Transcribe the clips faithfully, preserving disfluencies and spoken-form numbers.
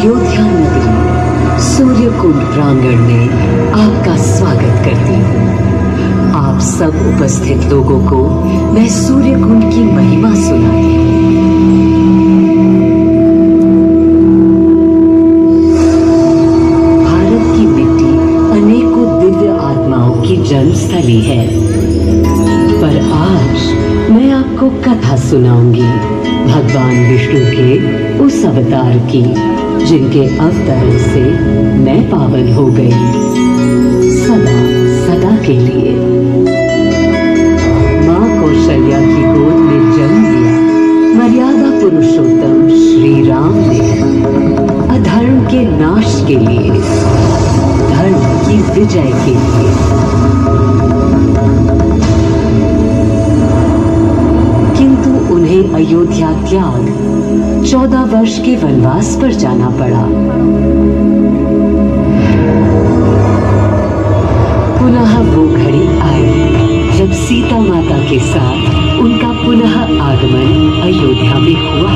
अयोध्या नगरी सूर्यकुंड प्रांगण में आपका स्वागत करती हूँ। आप सब उपस्थित लोगों को मैं सूर्यकुंड की महिमा सुनाती हूँ। भारत की मिट्टी अनेकों दिव्य आत्माओं की जन्मस्थली है, पर आज मैं आपको कथा सुनाऊंगी भगवान विष्णु के उस अवतार की जिनके अवतरण से मैं पावन हो गई सदा सदा के लिए। माँ कौशल्या की गोद में जन्म लिया मर्यादा पुरुषोत्तम श्री राम ने अधर्म के नाश के लिए, धर्म की विजय के लिए। किंतु उन्हें अयोध्या त्याग चौदह वर्ष के वनवास पर जाना पड़ा। पुनः वो घड़ी आई जब सीता माता के साथ उनका पुनः आगमन अयोध्या में हुआ।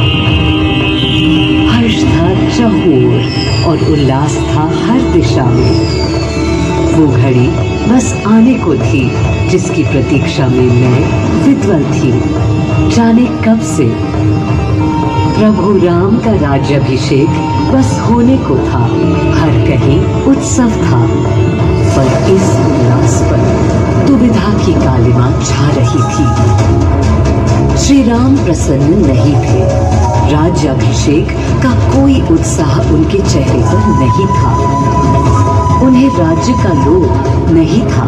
हर्ष था चहुओर और उल्लास था हर दिशा में। वो घड़ी बस आने को थी जिसकी प्रतीक्षा में मैं विद्वल थी। जाने कब से प्रभु राम का राज्याभिषेक बस होने को था। हर कहीं उत्सव था, पर इस उल्लास पर दुविधा की कालिमा छा रही थी। श्री राम प्रसन्न नहीं थे। राज्याभिषेक का कोई उत्साह उनके चेहरे पर नहीं था। उन्हें राज्य का लोभ नहीं था,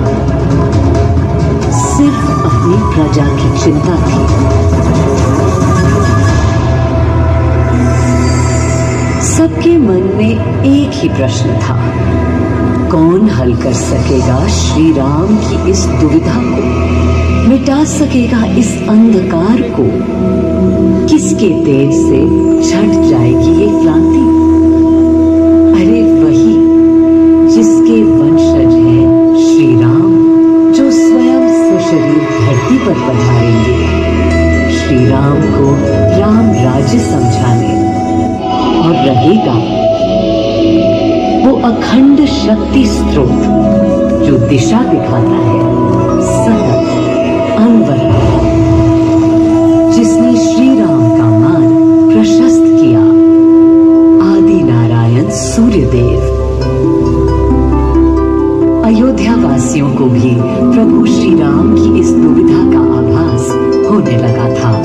सिर्फ अपनी प्रजा की चिंता थी। सबके मन में एक ही प्रश्न था, कौन हल कर सकेगा श्री राम की इस दुविधा को, मिटा सकेगा इस अंधकार को, किसके तेज से छट जाएगी ये क्रांति। अरे वही जिसके वंशज हैं श्री राम, जो स्वयं सशरीर धरती पर पधारेंगे श्री राम को राम राज्य समझाने। और रहेगा वो अखंड शक्ति स्रोत जो दिशा दिखाता है सतत अनवरत, जिसने श्री राम का मान प्रशस्त किया, आदि नारायण सूर्यदेव। अयोध्या वासियों को भी प्रभु श्री राम की इस दुविधा का आभास होने लगा था।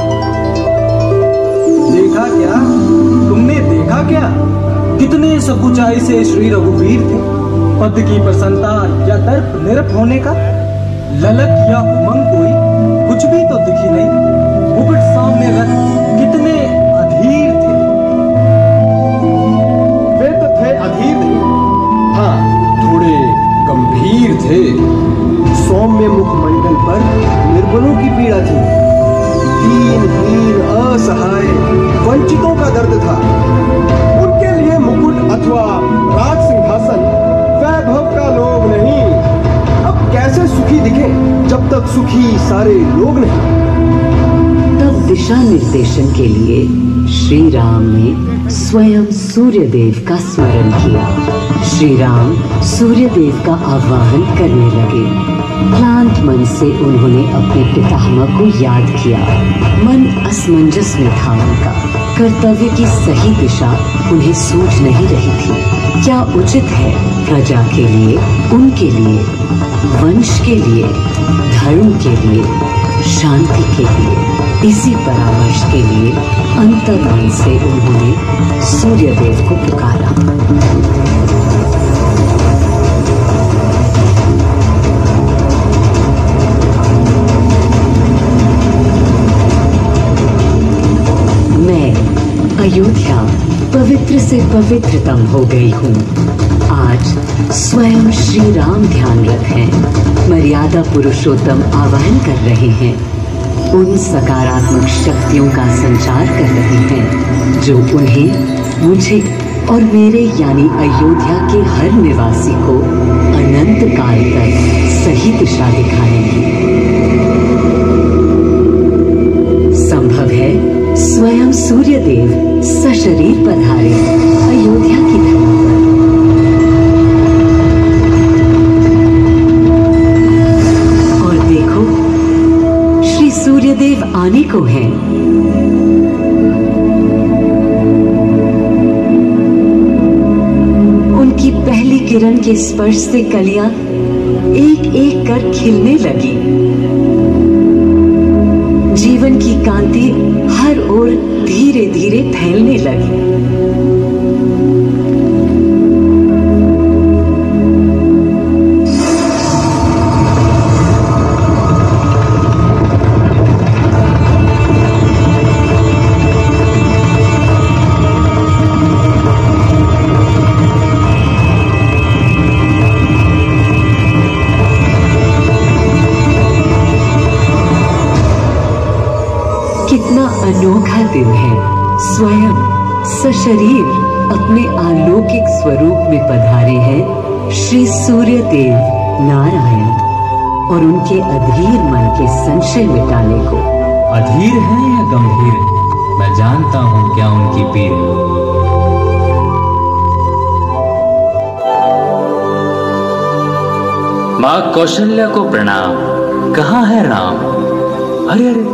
देखा क्या तुमने देखा क्या कितने सकुचाई से श्री रघुवीर थे। पद की प्रसन्नता या दर्प निरप होने का ललक या उमंग कोई कुछ भी तो दिखी नहीं। मुकुट सामने रख कितने अधीर थे। वे तो थे अधीर नहीं, हाँ थोड़े गंभीर थे। सौम्य मुखमंडल पर निर्बलों की पीड़ा थी। दीन हीन असहाय वंचितों का दर्द था। उनके लिए मुकुट अथवा राज सिंहासन वैभव का लोभ नहीं। अब कैसे सुखी दिखे जब तक सुखी सारे लोग नहीं। तब दिशा निर्देशन के लिए श्री राम ने स्वयं सूर्यदेव का स्मरण किया। श्री राम सूर्यदेव का आह्वान करने लगे। क्लांत मन से उन्होंने अपने पितामह को याद किया। मन असमंजस में था उनका। कर्तव्य की सही दिशा उन्हें सूझ नहीं रही थी। क्या उचित है प्रजा के लिए, उनके लिए, वंश के लिए, धर्म के लिए, शांति के लिए। इसी परामर्श के लिए अंतर्मन से उन्होंने सूर्यदेव को पुकारा। अयोध्या पवित्र से पवित्रतम हो गई हूँ। आज स्वयं श्री राम ध्यानरत हैं, मर्यादा पुरुषोत्तम आह्वान कर रहे हैं। उन सकारात्मक शक्तियों का संचार कर रहे हैं जो उन्हें, मुझे और मेरे यानी अयोध्या के हर निवासी को अनंत काल तक सही दिशा दिखाएंगे। संभव है स्वयं सूर्यदेव सशरीर पधारे, अयोध्या किरण के स्पर्श से कलियां एक एक कर खिलने लगी। जीवन की कांति हर ओर धीरे धीरे फैलने लगी। कितना अनोखा दिन है। स्वयं सशरीर अपने अलौकिक स्वरूप में पधारे हैं श्री सूर्य देव नारायण और उनके अधीर मन के संशय मिटाने को। अधीर है या गंभीर है, मैं जानता हूं क्या उनकी पीर है। माँ कौशल्या को प्रणाम। कहाँ है राम? अरे अरे,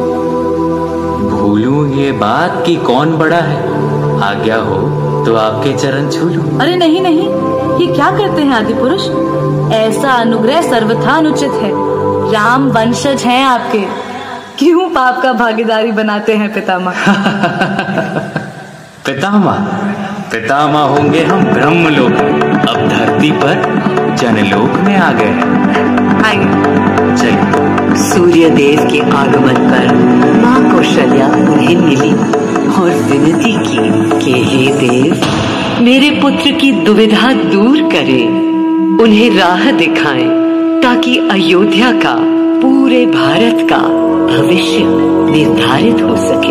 भूलूं ये बात कि कौन बड़ा है। आज्ञा हो तो आपके चरण छू लूं। अरे नहीं नहीं, ये क्या करते हैं आदि पुरुष? ऐसा अनुग्रह सर्वथा अनुचित है। राम वंशज हैं आपके, क्यों पाप का भागीदारी बनाते हैं पितामह? पितामह पितामह होंगे हम ब्रह्मलोक, अब धरती पर जनलोक में आ गए हैं। आइए चलिए। सूर्य देव के आगमन पर माँ कौशल्या उन्हें मिली और विनती की कि हे देव, मेरे पुत्र की दुविधा दूर करें, उन्हें राह दिखाएं ताकि अयोध्या का, पूरे भारत का भविष्य निर्धारित हो सके।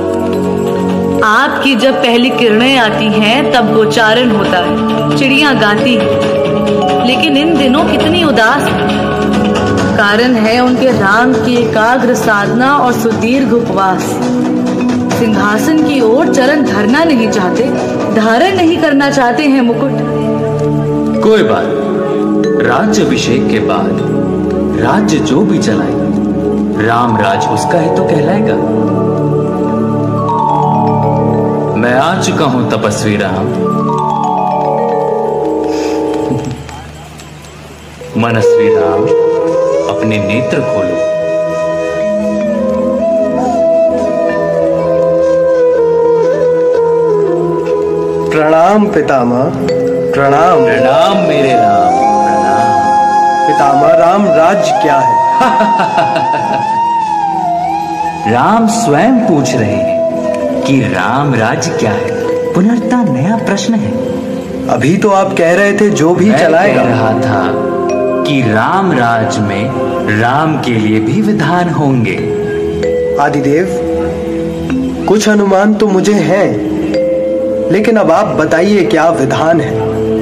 आपकी जब पहली किरणें आती हैं तब गोचारण होता है, चिड़ियां गाती हैं, लेकिन इन दिनों कितनी उदास है। कारण है उनके राम की एकाग्र साधना और सुदीर्घ उपवास। सिंहासन की ओर चरण धरना नहीं चाहते, धारण नहीं करना चाहते हैं मुकुट। कोई बात, राज्य अभिषेक के बाद राज्य जो भी चलाए, राम राज उसका ही तो कहलाएगा। मैं आ चुका हूं तपस्वी राम। मनस्वी राम, अपने नेत्र खोलो। प्रणाम पितामह, प्रणाम। प्रणाम मेरे राम, प्रणाम। पितामह, राम राज्य क्या है? राम स्वयं पूछ रहे हैं कि राम राज्य क्या है। पुनर्ता नया प्रश्न है। अभी तो आप कह रहे थे जो भी मैं चलाएगा। कह रहा था कि राम राज में राम के लिए भी विधान होंगे। आदिदेव, कुछ अनुमान तो मुझे हैं, लेकिन अब आप बताइए क्या विधान है।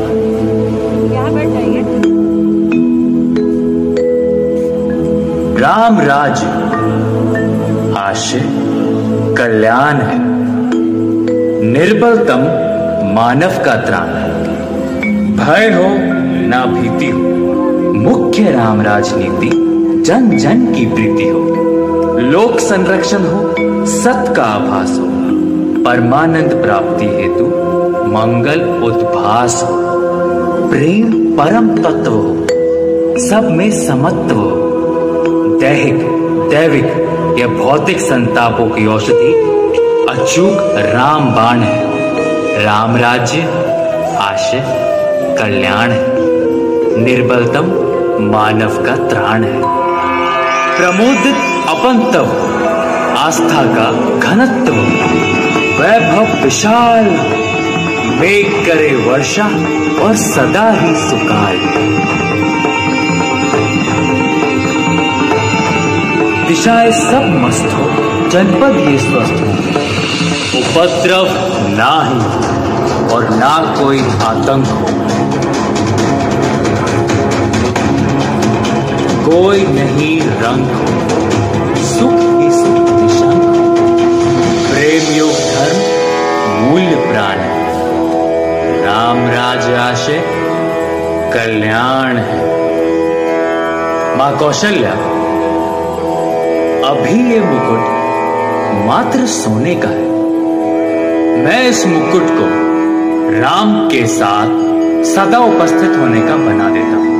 राम राज्य आशय कल्याण है, निर्बलतम मानव का त्राण है। भय हो ना भीति हो, मुख्य राम राजनीति जन जन की प्रीति हो। लोक संरक्षण हो, सत का आभास हो, परमानंद प्राप्ति हेतु मंगल उद्भास हो। प्रेम परम तत्व हो, सब में समत्व हो। दैहिक दैविक या भौतिक संतापों की औषधि अचूक राम बाण है। राम राज्य आशय कल्याण है, निर्बलतम मानव का त्राण है। प्रमोदित अपंतव, आस्था का घनत्व, वैभव विशाल, मेघ करे वर्षा और सदा ही सुकाल। दिशाएं सब मस्त हो, जनपद ये स्वस्थ हो। उपद्रव ना ही और ना कोई आतंक हो। कोई नहीं रंग हो, सुख ही सुख निशान हो। प्रेम योग धर्म मूल्य प्राण है। राम राज आशय कल्याण है। मां कौशल्या, अभी ये मुकुट मात्र सोने का है। मैं इस मुकुट को राम के साथ सदा उपस्थित होने का बना देता हूं।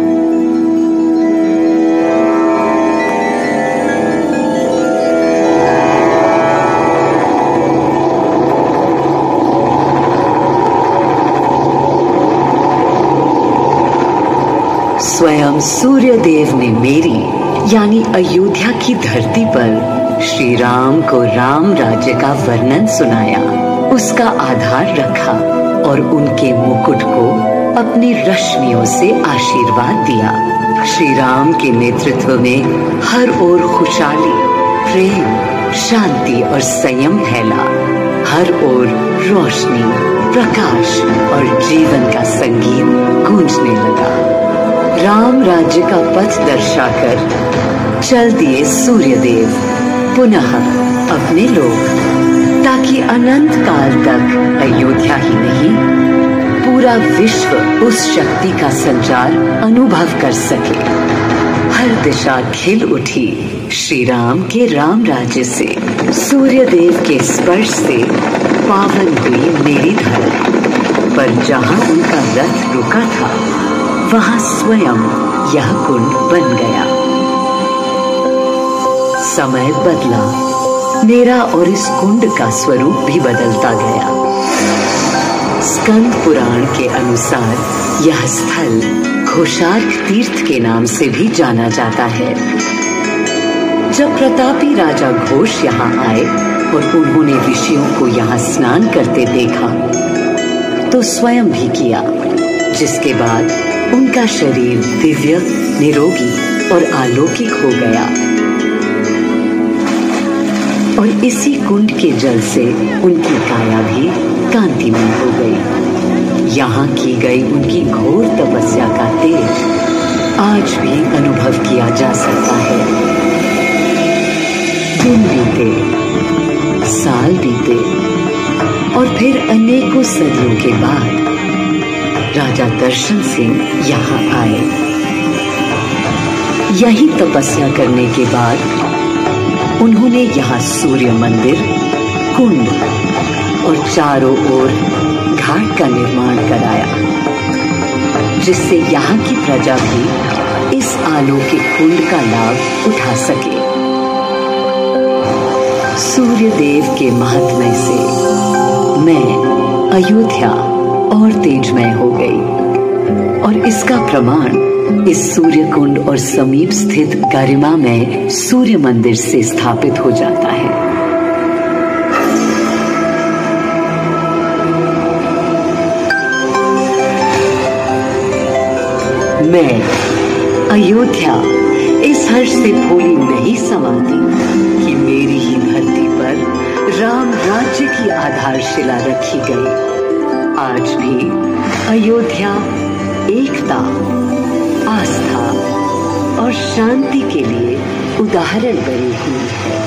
स्वयं सूर्यदेव ने मेरी यानी अयोध्या की धरती पर श्री राम को राम राज्य का वर्णन सुनाया, उसका आधार रखा और उनके मुकुट को अपनी रश्मियों से आशीर्वाद दिया। श्री राम के नेतृत्व में हर ओर खुशहाली, प्रेम, शांति और संयम फैला। हर ओर रोशनी, प्रकाश और जीवन का संगीत गूंजने लगा। राम राज्य का पथ दर्शाकर चल दिए सूर्यदेव पुनः अपने लोक, ताकि अनंत काल तक अयोध्या ही नहीं पूरा विश्व उस शक्ति का संचार अनुभव कर सके। हर दिशा खिल उठी श्री राम के राम राज्य से। सूर्यदेव के स्पर्श से पावन हुई मेरी धरती, पर जहां उनका रथ रुका था वहां स्वयं यह कुंड बन गया। समय बदला, मेरा और इस कुंड का स्वरूप भी बदलता गया। स्कंद पुराण के अनुसार यह स्थल घोषार्क तीर्थ के नाम से भी जाना जाता है। जब प्रतापी राजा घोष यहाँ आए और उन्होंने ऋषियों को यहाँ स्नान करते देखा तो स्वयं भी किया, जिसके बाद उनका शरीर दिव्य, निरोगी और अलौकिक हो गया। और इसी कुंड के जल से उनकी काया भी कांतिमय हो गई। यहाँ की गई उनकी घोर तपस्या का तेज आज भी अनुभव किया जा सकता है। दिन बीते, साल बीते और फिर अनेकों सदियों के बाद राजा दर्शन सिंह यहाँ आए। यही तपस्या करने के बाद उन्होंने यहाँ सूर्य मंदिर, कुंड और चारों ओर घाट का निर्माण कराया, जिससे यहाँ की प्रजा भी इस अलौकिक कुंड का लाभ उठा सके। सूर्यदेव के महात्म्य से मैं अयोध्या और तेजमय हो गई, और इसका प्रमाण इस सूर्य कुंड और समीप स्थित गरिमामय सूर्य मंदिर से स्थापित हो जाता है। मैं अयोध्या इस हर्ष से भूली नहीं समाती कि मेरी ही धरती पर राम राज्य की आधारशिला रखी गई। आज भी अयोध्या एकता, आस्था और शांति के लिए उदाहरण बनी हुई है।